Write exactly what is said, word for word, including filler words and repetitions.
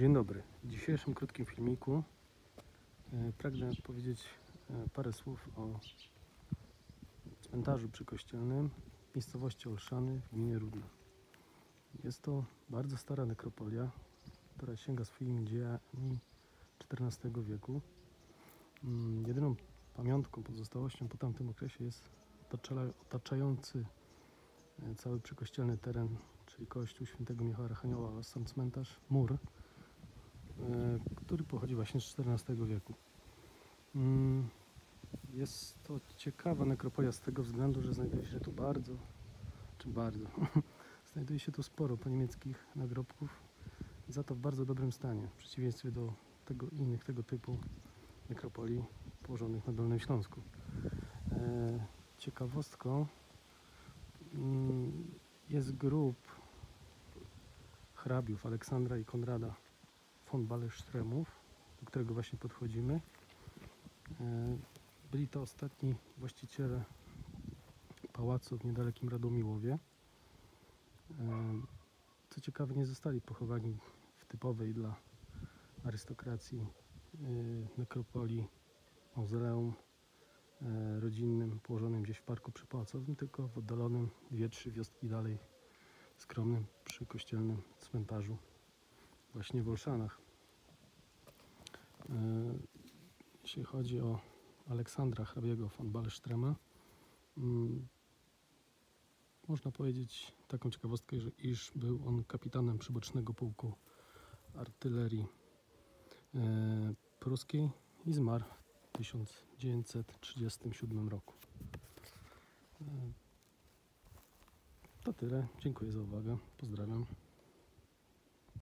Dzień dobry. W dzisiejszym krótkim filmiku e, pragnę powiedzieć e, parę słów o cmentarzu przykościelnym w miejscowości Olszany w gminie Rudna. Jest to bardzo stara nekropolia, która sięga swoimi dziejami czternastego wieku. Mm, Jedyną pamiątką, pozostałością po tamtym okresie jest otacza- otaczający e, cały przykościelny teren, czyli kościół świętego Michała Archanioła oraz sam cmentarz, mur, który pochodzi właśnie z czternastego wieku. Jest to ciekawa nekropolia z tego względu, że znajduje się tu bardzo, czy bardzo, znajduje się tu sporo poniemieckich nagrobków, za to w bardzo dobrym stanie, w przeciwieństwie do tego, innych tego typu nekropolii położonych na Dolnym Śląsku. Ciekawostką jest grób hrabiów Aleksandra i Konrada von Ballestrzemów, do którego właśnie podchodzimy. Byli to ostatni właściciele pałacu w niedalekim Radomiłowie. Co ciekawe, nie zostali pochowani w typowej dla arystokracji nekropolii, mauzoleum rodzinnym położonym gdzieś w parku przypałacowym, tylko w oddalonym dwie trzy wioski dalej skromnym przykościelnym cmentarzu właśnie w Olszanach. Jeśli chodzi o Aleksandra hrabiego von Ballestrzema, można powiedzieć taką ciekawostkę, że iż był on kapitanem przybocznego pułku artylerii pruskiej i zmarł w tysiąc dziewięćset trzydziestym siódmym roku. To tyle. Dziękuję za uwagę. Pozdrawiam.